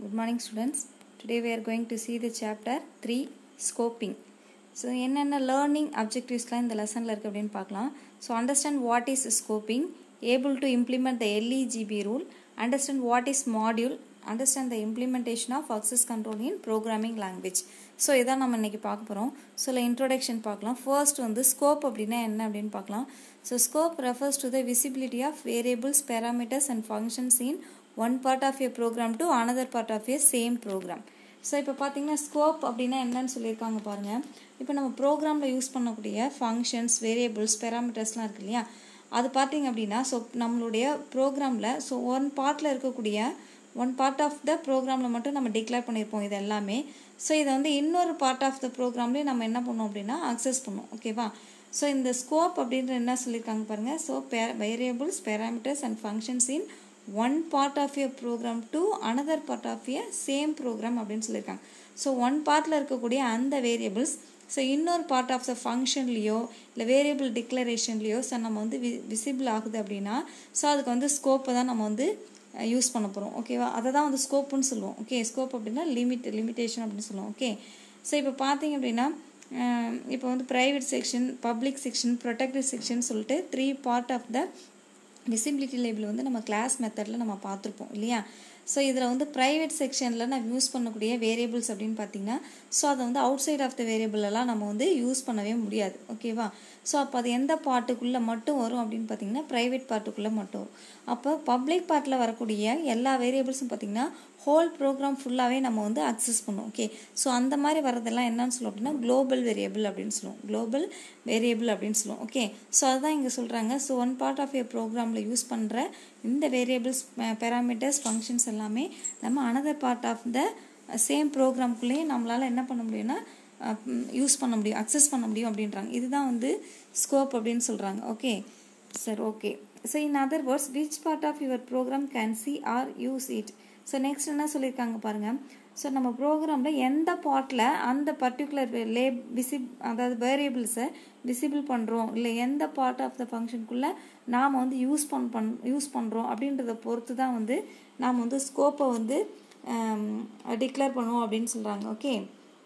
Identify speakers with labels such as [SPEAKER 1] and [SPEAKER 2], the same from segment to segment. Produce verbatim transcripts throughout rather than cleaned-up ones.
[SPEAKER 1] Good morning students. Today we are going to see the chapter three scoping. So என்னென்ன learning objectives லாம் இந்த லெசன்ல இருக்கு அப்படினு பார்க்கலாம். So understand what is scoping, able to implement the L E G B rule, understand what is module, understand the implementation of access control in programming language. So இதான் நம்ம இன்னைக்கு பார்க்க போறோம். So la introduction பார்க்கலாம். First வந்து scope அப்படினா என்ன அப்படினு பார்க்கலாம். So scope refers to the visibility of variables, parameters and functions in one part of a program to another part of a same program. So இப்போ பார்த்தீங்கன்னா ஸ்கோப் அப்படின்னா என்னன்னு சொல்லியிருக்காங்க பாருங்க. இப்போ நம்ம ப்ரோக்ராமில் யூஸ் பண்ணக்கூடிய ஃபங்க்ஷன்ஸ், வேரியபிள்ஸ், பேராமீட்டர்ஸ்லாம் இருக்கு இல்லையா, அது பார்த்தீங்க அப்படின்னா ஸோ நம்மளுடைய ப்ரோக்ராமில் ஸோ ஒன் பார்ட்டில் இருக்கக்கூடிய ஒன் பார்ட் ஆஃப் த ப்ரோக்ராமில் மட்டும் நம்ம டிக்ளேர் பண்ணியிருப்போம் இது எல்லாமே. ஸோ இதை வந்து இன்னொரு பார்ட் ஆஃப் த ப்ரோக்ராம்லேயே நம்ம என்ன பண்ணோம் அப்படின்னா அக்சஸ் பண்ணோம். ஓகேவா? ஸோ இந்த ஸ்கோப் அப்படின்ற என்ன சொல்லியிருக்காங்க பாருங்கள். So by variables, parameters and functions in one part of a program to another part of a same program அப்படின்னு சொல்லியிருக்காங்க. ஸோ ஒன் பார்ட்டில் இருக்கக்கூடிய அந்த வேரியபிள்ஸ் ஸோ இன்னொரு பார்ட் ஆஃப் த ஃபங்க்ஷன்லேயோ இல்லை வேரியபிள் டிக்ளரேஷன்லேயோ ஸோ நம்ம வந்து வி விசிபிள் ஆகுது அப்படின்னா ஸோ அதுக்கு வந்து ஸ்கோப்பை தான் நம்ம வந்து யூஸ் பண்ண போகிறோம். ஓகேவா? அதை தான் வந்து ஸ்கோப்புன்னு சொல்லுவோம். ஓகே, ஸ்கோப் அப்படின்னா லிமிட் லிமிட்டேஷன் அப்படின்னு சொல்லுவோம். ஓகே, ஸோ இப்போ பார்த்தீங்க அப்படின்னா இப்போ வந்து private section, public section, protected section சொல்லிட்டு three part of the visibility label வந்து நம்ம கிளாஸ் மெத்தடில் நம்ம பார்த்துருப்போம் இல்லையா. ஸோ இதில் வந்து ப்ரைவேட் செக்ஷனில் நான் யூஸ் பண்ணக்கூடிய வேரியபிள்ஸ் அப்படின்னு பார்த்தீங்கன்னா ஸோ அதை வந்து அவுட் சைட் ஆஃப் த வேரியபிளெல்லாம் நம்ம வந்து யூஸ் பண்ணவே முடியாது. ஓகேவா? ஸோ அப்போ அது எந்த பார்ட்டுக்குள்ளே மட்டும் வரும் அப்படின்னு பார்த்தீங்கன்னா ப்ரைவேட் பார்ட்டுக்குள்ளே மட்டும் வரும். அப்போ பப்ளிக் பார்ட்டில் வரக்கூடிய எல்லா வேரியபிள்ஸும் பார்த்தீங்கன்னா ஹோல் ப்ரோக்ராம் ஃபுல்லாகவே நம்ம வந்து அக்சஸ் பண்ணுவோம். ஓகே, ஸோ அந்த மாதிரி வரதெல்லாம் என்னன்னு சொல்லுவோம் அப்படின்னா குளோபல் வேரியபிள் அப்படின்னு சொல்லுவோம். குளோபல் வேரியபிள் அப்படின்னு சொல்லுவோம். ஓகே, ஸோ அதுதான் இங்கே சொல்கிறாங்க. So one part of a ப்ரோக்ராமில் யூஸ் பண்ணுற இந்த வேரியபிள்ஸ், பேராமீட்டர்ஸ், ஃபங்க்ஷன்ஸ் எல்லாமே நம்ம another part of the same ப்ரோக்ராம்குள்ளேயே நம்மளால் என்ன பண்ண முடியும்னா யூஸ் பண்ண முடியும், அக்சஸ் பண்ண முடியும் அப்படின்றாங்க. இதுதான் வந்து ஸ்கோப் அப்படின்னு சொல்கிறாங்க. Okay sir, okay. So in other words which part of your program can see or use it. So next என்ன சொல்லியிருக்காங்க பாருங்கள். ஸோ நம்ம ப்ரோக்ராமில் எந்த பார்ட்டில் அந்த பர்டிகுலர் லே விசிப் அதாவது வேரியபிள்ஸை விசிபிள் பண்ணுறோம் இல்லை எந்த பார்ட் ஆஃப் த ஃபங்க்ஷனுக்குள்ளே நாம் வந்து யூஸ் பண் பண் யூஸ் பண்ணுறோம் அப்படின்றத பொறுத்து தான் வந்து நாம் வந்து ஸ்கோப்பை வந்து டிக்ளேர் பண்ணுவோம் அப்படின்னு சொல்கிறாங்க. Okay,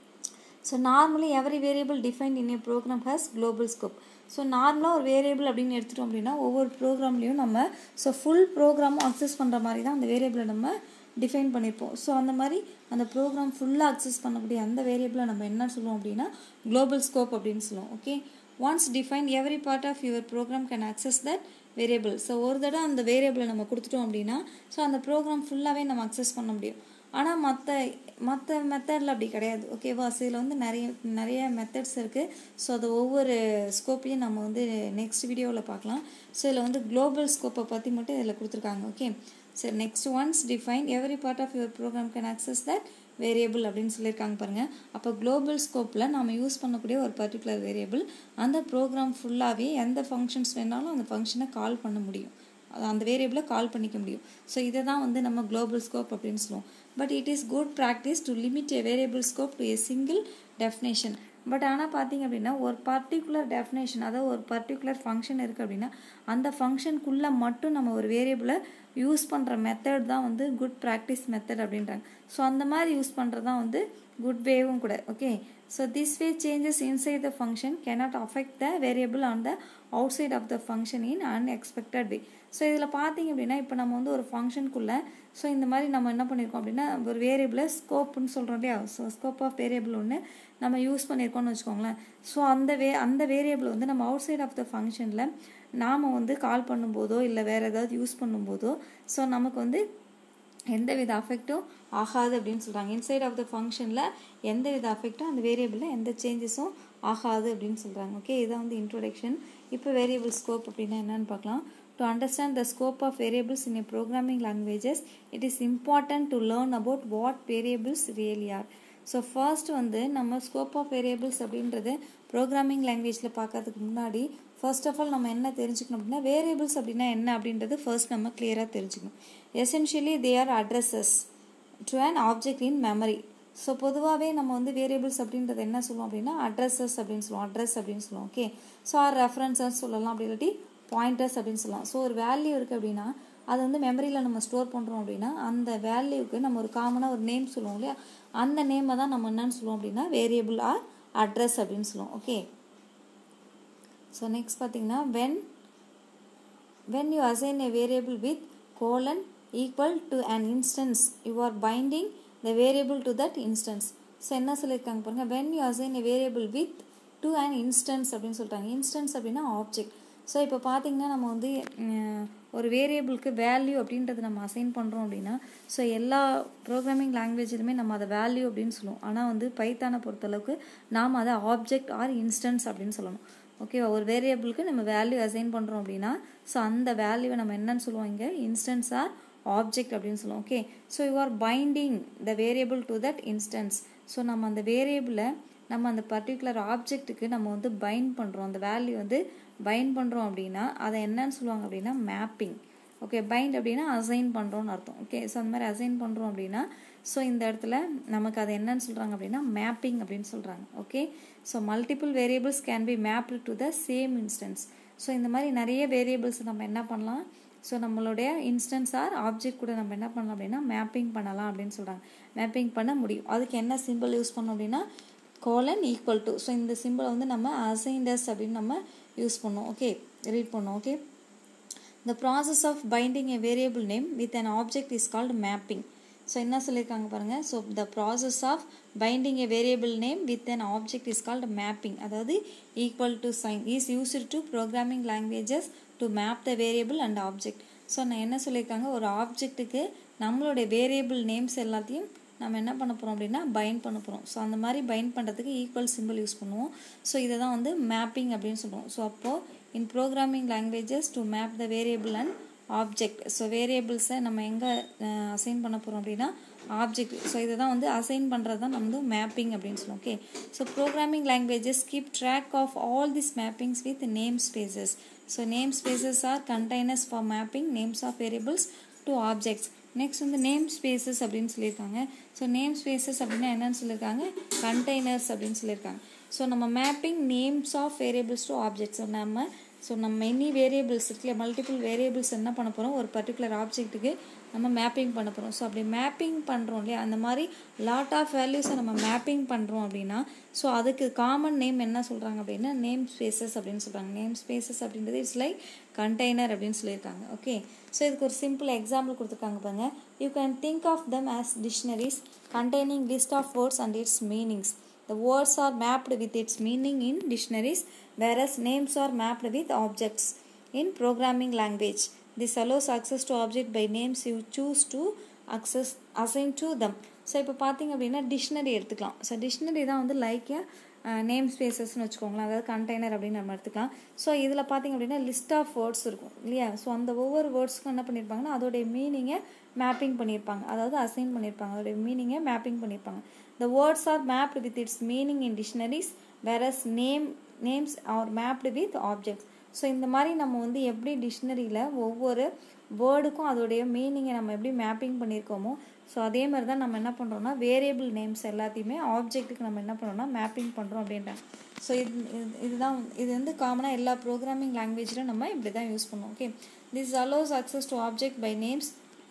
[SPEAKER 1] so normally every variable defined in a program has global scope. So நார்மலாக ஒரு வேரியபிள் அப்படின்னு எடுத்துட்டோம் அப்படின்னா ஒவ்வொரு ப்ரோக்ராம்லேயும் நம்ம ஸோ ஃபுல் ப்ரோக்ராமும் அக்சஸ் பண்ணுற மாதிரி தான் அந்த வேரியபிளை நம்ம டிஃபைன் பண்ணியிருப்போம். ஸோ அந்த மாதிரி அந்த ப்ரோக்ராம் ஃபுல்லாக அக்சஸ் பண்ணக்கூடிய அந்த வேரியபிளை நம்ம என்ன சொல்லுவோம் அப்படின்னா குளோபல் ஸ்கோப் அப்படின்னு சொல்லுவோம். Okay, once define every part of your program can access that variable. So ஒரு தடவை அந்த வேரியபிளை நம்ம கொடுத்துட்டோம் அப்படின்னா ஸோ அந்த ப்ரோக்ராம் ஃபுல்லாகவே நம்ம அக்சஸ் பண்ண முடியும். ஆனால் மற்ற மற்ற மெத்தடில் அப்படி கிடையாது. ஓகேவா? ஸோ இதில் வந்து நிறைய நிறைய மெத்தட்ஸ் இருக்குது. ஸோ அது ஒவ்வொரு ஸ்கோப்பையும் நம்ம வந்து நெக்ஸ்ட் வீடியோவில் பார்க்கலாம். ஸோ இதில் வந்து குளோபல் ஸ்கோப்பை பற்றி மட்டும் இதில் கொடுத்துருக்காங்க. ஓகே, சரி, next once define every part of your program can access that variable அப்படின்னு சொல்லியிருக்காங்க பாருங்கள். அப்போ குளோபல் ஸ்கோப்பில் நம்ம யூஸ் பண்ணக்கூடிய ஒரு பர்டிகுலர் வேரியபிள் அந்த ப்ரோக்ராம் ஃபுல்லாகவே எந்த ஃபங்க்ஷன்ஸ் வேணாலும் அந்த ஃபங்க்ஷனை கால் பண்ண முடியும், அந்த வேரியபிளை கால் பண்ணிக்க முடியும். ஸோ இதை தான் வந்து நம்ம குளோபல் ஸ்கோப் அப்படின்னு சொல்லுவோம். But it is good practice to limit a variable scope to a single definition. But ஆனால் பார்த்தீங்க அப்படின்னா ஒரு பர்டிகுலர் டெஃபினேஷன், அதாவது ஒரு பர்டிகுலர் ஃபங்க்ஷன் இருக்குது அப்படின்னா அந்த ஃபங்க்ஷனுக்குள்ளே மட்டும் நம்ம ஒரு வேரியபிளை யூஸ் பண்ணுற மெத்தட் தான் வந்து குட் ப்ராக்டிஸ் மெத்தட் அப்படின்றாங்க. ஸோ அந்த மாதிரி யூஸ் பண்ணுறது தான் வந்து குட் வேவும் கூட. Okay, so this way changes inside the function cannot affect the variable on the outside of the function in unexpected way. So இதில் பார்த்தீங்க அப்படின்னா இப்போ நம்ம வந்து ஒரு ஃபங்க்ஷனுக்குள்ளே ஸோ இந்த மாதிரி நம்ம என்ன பண்ணியிருக்கோம் அப்படின்னா ஒரு வேரியபிளை ஸ்கோப்புன்னு சொல்கிறோம் இல்லையா. ஸோ ஸ்கோப் ஆஃப் வேரியபிள் ஒன்று நம்ம யூஸ் பண்ணியிருக்கோம்னு வச்சுக்கோங்களேன். ஸோ அந்த வே அந்த வேரியபிள் வந்து நம்ம அவுட் சைட் ஆஃப் த ஃபங்க்ஷனில் நாம் வந்து கால் பண்ணும்போதோ இல்லை வேறு ஏதாவது யூஸ் பண்ணும்போதோ ஸோ நமக்கு வந்து எந்த வித அஃபெக்டும் ஆகாது அப்படின்னு சொல்கிறாங்க. இன்சைட் ஆஃப் த ஃபங்க்ஷனில் எந்த வித அஃபெக்டும் அந்த வேரியபிளில் எந்த சேஞ்சஸும் ஆகாது அப்படின்னு சொல்கிறாங்க. ஓகே, இதான் வந்து இன்ட்ரோடக்ஷன். இப்போ வேரியபிள் ஸ்கோப் அப்படின்னா என்னன்னு பார்க்கலாம். To understand the scope of variables in a programming languages, it is important to learn about what variables really are. So first வந்து நம்ம ஸ்கோப் ஆஃப் வேரியபிள்ஸ் அப்படின்றது ப்ரோக்ராமிங் லாங்குவேஜில் பார்க்கறதுக்கு முன்னாடி ஃபர்ஸ்ட் ஆஃப் ஆல் நம்ம என்ன தெரிஞ்சுக்கணும் அப்படின்னா வேரியபிள்ஸ் அப்படின்னா என்ன அப்படின்றது ஃபர்ஸ்ட் நம்ம கிளியராக தெரிஞ்சுக்கணும். Essentially they are addresses to an object in memory. So பொதுவாகவே நம்ம வந்து வேரியபிள்ஸ் அப்படின்றது என்ன சொல்லுவோம் அப்படின்னா அட்ரஸஸ் அப்படின்னு சொல்லுவோம், அட்ரஸ் அப்படின்னு சொல்லுவோம். ஓகே, ஸோ ஆர் ரெஃபரன்சஸ் சொல்லலாம், அப்படி இல்லாட்டி பாயிண்டர்ஸ் அப்படின்னு சொல்லலாம். ஸோ ஒரு வேல்யூ இருக்குது அப்படின்னா அது வந்து மெமரியில் நம்ம ஸ்டோர் பண்ணுறோம் அப்படின்னா அந்த வேல்யூக்கு நம்ம ஒரு காமனாக ஒரு நேம் சொல்லுவோம் இல்லையா, அந்த நேமை தான் நம்ம என்னன்னு சொல்லுவோம் அப்படின்னா வேரியபிள் ஆர் அட்ரஸ் அப்படின்னு சொல்லுவோம். ஓகே, ஸோ நெக்ஸ்ட் பார்த்தீங்கன்னா when when you assign a variable with colon equal to an instance, you are binding the variable to that instance. So என்ன சொல்லியிருக்காங்க பாருங்க, when you assign a variable with to an instance அப்படின்னு சொல்லிட்டாங்க. Instance அப்படின்னா object. So இப்போ பார்த்தீங்கன்னா நம்ம வந்து ஒரு வேரியபிளுக்கு வேல்யூ அப்படின்றது நம்ம அசைன் பண்ணுறோம் அப்படின்னா, ஸோ எல்லா ப்ரோக்ராமிங் லாங்குவேஜிலுமே நம்ம அதை வேல்யூ அப்படின்னு சொல்லுவோம். ஆனால் வந்து பைத்தானை பொறுத்தளவுக்கு நாம் அதை ஆப்ஜெக்ட் ஆர் இன்ஸ்டன்ஸ் அப்படின்னு சொல்லணும். ஓகேவா, ஒரு வேரியபிளுக்கு நம்ம வேல்யூ அசைன் பண்ணுறோம் அப்படின்னா ஸோ அந்த வேல்யூவை நம்ம என்னன்னு சொல்லுவோம், இங்கே இன்ஸ்டன்ஸ் ஆர் ஆப்ஜெக்ட் அப்படின்னு சொல்லுவோம். Okay, so you are binding the variable to that instance. So நம்ம அந்த வேரியபிளை நம்ம அந்த பர்டிகுலர் ஆப்ஜெக்ட்டுக்கு நம்ம வந்து பைண்ட் பண்ணுறோம், அந்த வேல்யூ வந்து பைண்ட் பண்ணுறோம் அப்படின்னா அதை என்னன்னு சொல்லுவாங்க அப்படின்னா மேப்பிங். ஓகே, பைண்ட் அப்படின்னா அசைன் பண்ணுறோன்னு அர்த்தம். ஓகே, ஸோ அந்த மாதிரி அசைன் பண்ணுறோம் அப்படின்னா ஸோ இந்த இடத்துல நமக்கு அதை என்னன்னு சொல்கிறாங்க அப்படின்னா மேப்பிங் அப்படின்னு சொல்கிறாங்க. Okay, so multiple variables can be mapped to the same instance. So இந்த மாதிரி நிறைய வேரியபிள்ஸ் நம்ம என்ன பண்ணலாம், ஸோ நம்மளுடைய இன்ஸ்டன்ஸ் ஆர் ஆப்ஜெக்ட் கூட நம்ம என்ன பண்ணலாம் அப்படின்னா மேப்பிங் பண்ணலாம் அப்படின்னு சொல்கிறாங்க. மேப்பிங் பண்ண முடியும். அதுக்கு என்ன சிம்பிள் யூஸ் பண்ணோம் அப்படின்னா கோலன் ஈக்குவல் டு. ஸோ இந்த சிம்பிளை வந்து நம்ம அசைண்டஸ் அப்படின்னு நம்ம யூஸ் பண்ணோம். ஓகே, ரீட் பண்ணோம். Okay, the process of binding a variable name with an object is called mapping. So என்ன சொல்லியிருக்காங்க பாருங்கள், so the process of binding a variable name with an object is called mapping. அதாவது equal to sign is used to programming languages to map the variable and object. So நான் என்ன சொல்லியிருக்காங்க, ஒரு ஆப்ஜெக்ட்டுக்கு நம்மளுடைய variable names எல்லாத்தையும் நம்ம என்ன பண்ண போகிறோம் அப்படின்னா பைண்ட் பண்ண போகிறோம். ஸோ அந்த மாதிரி பைண்ட் பண்ணுறதுக்கு ஈக்குவல் சிம்பிள் யூஸ் பண்ணுவோம். ஸோ இதை தான் வந்து மேப்பிங் அப்படின்னு சொல்லுவோம். ஸோ அப்போது in programming languages to map the variable and object. So வேரியபிள்ஸை நம்ம எங்கே அசைன் பண்ண போகிறோம் அப்படின்னா ஆப்ஜெக்ட். ஸோ இதை தான் வந்து அசைன் பண்ணுறது தான் நம்ம வந்து மேப்பிங் அப்படின்னு சொல்லுவோம். Okay, so programming languages keep track of all this mappings with name spaces. So name spaces are containers for mapping names of variables to objects. Next வந்து நேம் ஸ்பேசஸ் அப்படின்னு சொல்லியிருக்காங்க. ஸோ நேம் ஸ்பேசஸ் அப்படின்னா என்னன்னு சொல்லியிருக்காங்க, containers அப்படின்னு சொல்லியிருக்காங்க. So நம்ம mapping names of variables to objects. நம்ம ஸோ நம்ம மெனி வேரியபிள்ஸ் இருக்குல்ல, மல்டிபிள் வேரியபிள்ஸ் என்ன பண்ண போகிறோம், ஒரு பர்டிகுலர் ஆப்ஜெக்ட்டுக்கு நம்ம மேப்பிங் பண்ண போகிறோம். ஸோ அப்படி மேப்பிங் பண்ணுறோம் இல்லையா, அந்த மாதிரி லாட் ஆஃப் வேல்யூஸை நம்ம மேப்பிங் பண்ணுறோம் அப்படின்னா ஸோ அதுக்கு காமன் நேம் என்ன சொல்கிறாங்க அப்படின்னா நேம் ஸ்பேசஸ் அப்படின்னு சொல்கிறாங்க. நேம் ஸ்பேசஸ் அப்படின்றது இட்ஸ் லைக் கண்டெய்னர் அப்படின்னு சொல்லியிருக்காங்க. ஓகே, ஸோ இதுக்கு ஒரு சிம்பிள் எக்ஸாம்பிள் கொடுத்துருக்காங்க பாருங்க. You can think of them as dictionaries containing list of words and its meanings. The words are mapped with its meaning in dictionaries, whereas names are mapped with objects in programming language. This allows access to object by names you choose to access assign to them. So இப்போ பார்த்தீங்க அப்படின்னா dictionary எடுத்துக்கலாம். So dictionary தான் வந்து like name ஸ்பேசஸ்ன்னு வச்சுக்கோங்களேன், அதாவது container அப்படின்னு நம்ம எடுத்துக்கலாம். ஸோ இதில் பார்த்தீங்க அப்படின்னா லிஸ்ட் ஆஃப் வேர்ட்ஸ் இருக்கும் இல்லையா. ஸோ அந்த ஒவ்வொரு வேர்ட்ஸ்க்கும் என்ன பண்ணியிருப்பாங்கன்னா அதோடைய மீனிங்கை மேப்பிங் பண்ணியிருப்பாங்க, அதாவது அசைன் பண்ணியிருப்பாங்க, அதோடைய மீனிங்கை மேப்பிங் பண்ணியிருப்பாங்க. The words are mapped with its meaning in dictionaries, whereas name names are mapped with objects. So இந்த மாதிரி நம்ம வந்து எப்படி டிக்ஷனரியில் ஒவ்வொரு வேர்டுக்கும் அதோடைய மீனிங்கை நம்ம எப்படி மேப்பிங் பண்ணியிருக்கோமோ ஸோ அதே மாதிரி தான் நம்ம என்ன பண்ணுறோம்னா வேரியபிள் நேம்ஸ் எல்லாத்தையுமே ஆப்ஜெக்ட்டுக்கு நம்ம என்ன பண்ணுறோம்னா மேப்பிங் பண்ணுறோம் அப்படின்றாங்க. ஸோ இது இதுதான் இது வந்து காமனாக எல்லா ப்ரோக்ராமிங் லாங்குவேஜிலும் நம்ம இப்படி தான் யூஸ் பண்ணுவோம். Okay, this allows access to object by names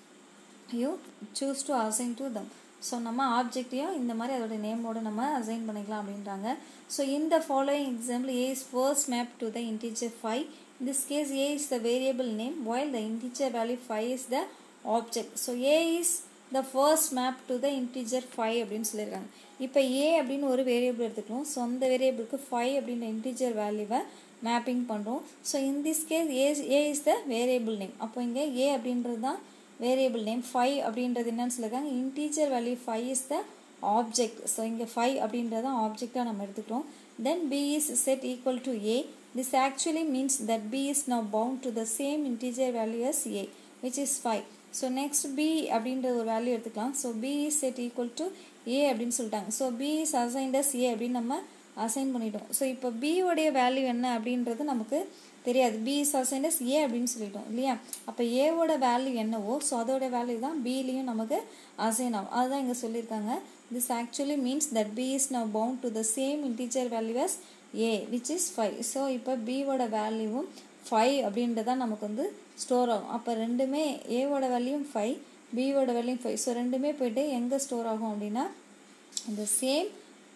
[SPEAKER 1] you choose to assign to them. So நம்ம ஆப்ஜெக்டையும் இந்த மாதிரி அதோட நேமோடு நம்ம அசைன் பண்ணிக்கலாம் அப்படின்றாங்க. ஸோ இந்த following example A is first map to the integer five. In this case A is the variable name while the integer value five is the object. So A is the first map to the integer five அப்படின்னு சொல்லியிருக்காங்க. இப்போ ஏ அப்படின்னு ஒரு variable எடுத்துக்கணும். So அந்த வேரியபிளுக்கு five அப்படின்ற integer வேல்யூவை மேப்பிங் பண்ணுறோம். So in this case A A is the variable name. அப்போ இங்கே ஏ அப்படின்றது தான் வேரியபிள் நேம். ஃபைவ் அப்படின்றது என்னன்னு சொல்லியிருக்காங்க, integer value five is the object. So இங்கே ஃபைவ் அப்படின்றத ஆப்ஜெக்டாக நம்ம எடுத்துக்கிறோம். Then B is set equal to A. This actually means that B is now bound to the same integer value as A which is five. So next B அப்படின்ற ஒரு value எடுத்துக்கலாம். So B is set equal to A அப்படின்னு சொல்லிட்டாங்க. So B is assigned as A அப்படின்னு நம்ம அசைன் பண்ணிட்டோம். So இப்போ பி உடைய வேல்யூ என்ன அப்படின்றது நமக்கு தெரியாது. B is assigned as A அப்படின்னு சொல்லிட்டோம் இல்லையா. அப்போ ஏவோட வேல்யூ என்னவோ ஸோ அதோட வேல்யூ தான் பிலையும் நமக்கு அசைன் ஆகும். அதுதான் இங்கே சொல்லியிருக்காங்க. This actually means that B is now bound to the same integer value as A which is five. So இப்போ பியோட வேல்யூவும் ஃபைவ் அப்படின்றதா நமக்கு வந்து ஸ்டோர் ஆகும். அப்போ ரெண்டுமே ஏவோட வேல்யூம் ஃபைவ், பியோட வேல்யூம் ஃபைவ். ஸோ ரெண்டுமே போய்ட்டு எங்கே ஸ்டோர் ஆகும் அப்படின்னா இந்த சேம்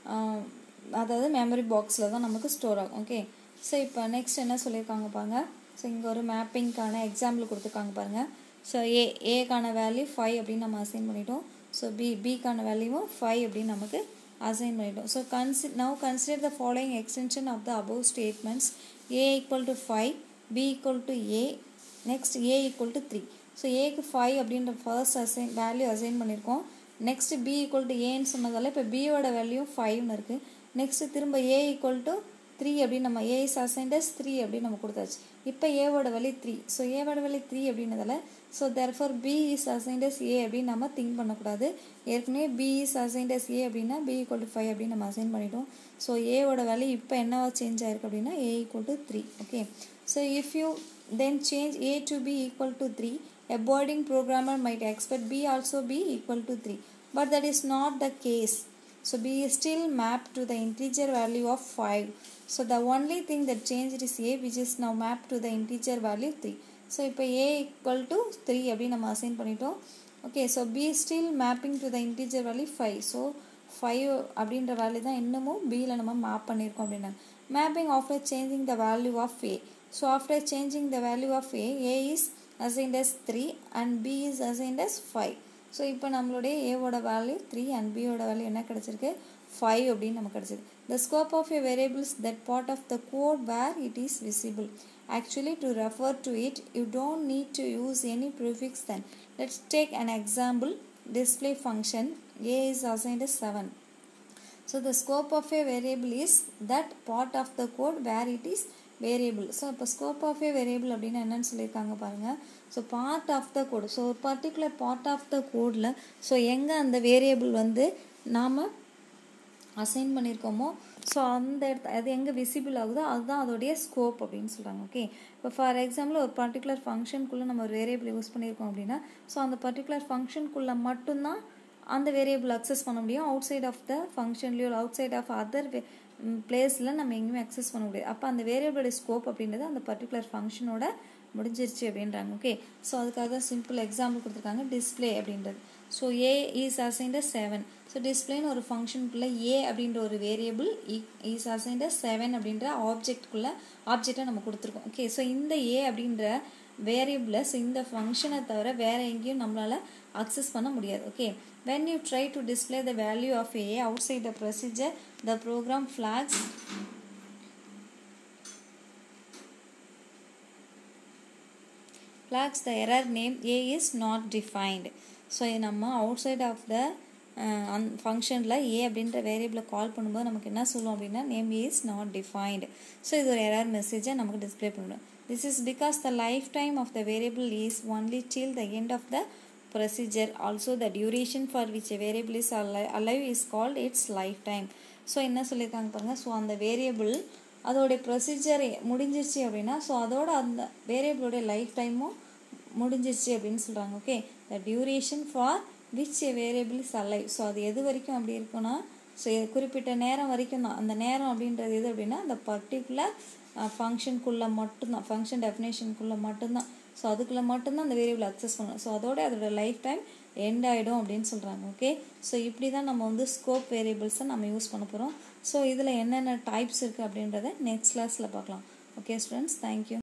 [SPEAKER 1] அதாவது மெமரி பாக்ஸில் தான் நமக்கு ஸ்டோர் ஆகும். ஓகே, ஸோ இப்போ நெக்ஸ்ட் என்ன சொல்லியிருக்காங்க பாருங்க. ஸோ இங்கே ஒரு மேப்பிங்கான எக்ஸாம்பிள் கொடுத்துருக்காங்க பாருங்கள். ஸோ ஏ ஏக்கான வேல்யூ ஃபைவ் அப்படின்னு நம்ம அசைன் பண்ணிட்டோம். ஸோ பி பிக்கான வேல்யூவும் ஃபைவ் அப்படின்னு நமக்கு assign பண்ணிட்டோம். So consider, now consider the following extension of the above statements. A equal to five, B equal to A, next A equal to three. So A க்கு five அப்படின்ற first assign value assign பண்ணியிருக்கோம். next B equal to A ன்னு சொன்னதால இப்போ B ஓட value five ன்னு இருக்கு. next திரும்ப A equal to three அப்படின்னு நம்ம A is assigned as three அப்படின்னு நம்ம கொடுத்தாச்சு. இப்போ A ஓட வேல்யூ three. ஸோ A ஓட வேல்யூ three அப்படின்றதால so therefore B is assigned as A அப்படின்னு நம்ம திங்க் பண்ணக்கூடாது. ஏற்கனவே B is assigned as A அப்படின்னா B equal to five அப்படின்னு நம்ம அசைன் பண்ணிட்டோம். ஸோ A ஓட வேல்யூ இப்போ என்னவா சேஞ்ச் ஆயிருக்கு அப்படின்னா A equal to three. Okay, so if you then change A to B equal to three, a boarding programmer might expect B also be equal to three. But that is not the case. So B is still mapped to the integer value of five. So the only thing that changed is A, which is now mapped to the integer value three. So இப்போ A equal to three அப்படின்னு நம்ம அசைன் பண்ணிட்டோம். Okay, so B is still mapping to the integer value five. ஸோ five அப்படின்ற value தான் இன்னமும் Bயில் நம்ம மேப் பண்ணியிருக்கோம் அப்படின்னா mapping after changing the value of A. So after changing the value of A, A is assigned as three and B is assigned as five. So இப்போ நம்மளுடைய ஏவோட வேல்யூ த்ரீ அண்ட் பியோட வேல்யூ என்ன கிடச்சிருக்கு five அப்படின்னு நமக்கு கிடச்சிருக்கு. The scope of a variable is that part of the code where it is visible. Actually, to refer to it, you don't need to use any prefix then. Let's take an example. Display function A is assigned as seven. So the scope of a variable is that part of the code where it is variable. So இப்போ scope of a variable அப்படின்னா என்னன்னு சொல்லியிருக்காங்க பாருங்க. So part of the code, so ஒரு particular part of the கோடில் so எங்கே அந்த variable வந்து நாம் அசைன் பண்ணியிருக்கோமோ ஸோ அந்த இடத்து அது எங்கே விசிபிள் ஆகுதோ அதுதான் அதோடைய ஸ்கோப் அப்படின்னு சொல்கிறாங்க. ஓகே, இப்போ ஃபார் எக்ஸாம்பிள் ஒரு பர்டிகுலர் ஃபங்க்ஷனுக்குள்ளே நம்ம ஒரு வேரியபிள் யூஸ் பண்ணியிருக்கோம் அப்படின்னா ஸோ அந்த பர்டிகுலர் ஃபங்க்ஷனுக்குள்ளே மட்டும்தான் அந்த வேரியபிள் அக்சஸ் பண்ண முடியும். அவுட் சைட் ஆஃப் த ஃபங்க்ஷன்லேயோ அவுட் சைட் ஆஃப் அதர் பிளேஸில் நம்ம எங்கேயுமே அக்சஸ் பண்ண முடியாது. அப்போ அந்த வேரியபிளோட ஸ்கோப் அப்படின்றது அந்த பர்டிகுலர் ஃபங்க்ஷனோட முடிஞ்சிருச்சு அப்படின்றாங்க. ஓகே, ஸோ அதுக்காக தான் சிம்பிள் எக்ஸாம்பிள் கொடுத்துருக்காங்க டிஸ்பிளே அப்படின்றது. So A is assigned seven. So டிஸ்பிளேன்னு ஒரு ஃபங்க்ஷனுக்குள்ளே ஏ அப்படின்ற ஒரு வேரியபிள் இஸ் அசைன்ட் செவன் அப்படின்ற ஆப்ஜெக்ட்குள்ளே ஆப்ஜெக்டை நம்ம கொடுத்துருக்கோம். ஓகே, ஸோ இந்த ஏ அப்படின்ற வேரியபிளை ஸோ இந்த ஃபங்க்ஷனை தவிர வேறு எங்கேயும் நம்மளால் அக்சஸ் பண்ண முடியாது. Okay, when you try to display the value of a outside the procedure, the program flags flags the error name A is not defined. So நம்ம அவுட் சைட் ஆஃப் த அந் ஃபங்க்ஷனில் ஏ அப்படின்ற வேரியபிளை கால் பண்ணும்போது நமக்கு என்ன சொல்லுவோம் அப்படின்னா name A is not defined. So இது ஒரு எரர் மெசேஜை நமக்கு டிஸ்பிளே பண்ணிடும். This is because the life time of the variable is only till the end of the procedure. Also the duration for which a variable is alive is called its lifetime. So என்ன சொல்லியிருக்காங்க பாருங்கள். So அந்த variable அதோடைய procedure முடிஞ்சிருச்சு அப்படின்னா so அதோட அந்த வேரியபிளோடைய life டைமும் முடிஞ்சிருச்சு அப்படின்னு சொல்கிறாங்க. Okay, the duration for which a variable is alive. So அது எது வரைக்கும் அப்படி இருக்குன்னா ஸோ குறிப்பிட்ட நேரம் வரைக்கும் தான். அந்த நேரம் அப்படின்றது எது அப்படின்னா அந்த பர்டிகுலர் ஃபங்க்ஷனுக்குள்ளே மட்டும்தான், ஃபங்க்ஷன் டெஃபினேஷனுக்குள்ளே மட்டும்தான். ஸோ அதுக்குள்ளே மட்டும்தான் அந்த வேரியபிள் அக்சஸ் பண்ணணும். ஸோ அதோட அதோட லைஃப் டைம் எண்ட் ஆகிடும் அப்படின்னு சொல்கிறாங்க. ஓகே, ஸோ இப்படி தான் நம்ம வந்து ஸ்கோப் வேரியபிள்ஸை நம்ம யூஸ் பண்ண போகிறோம். ஸோ இதில் என்னென்ன டைப்ஸ் இருக்குது அப்படின்றத நெக்ஸ்ட் கிளாஸில் பார்க்கலாம். Okay students, thank you.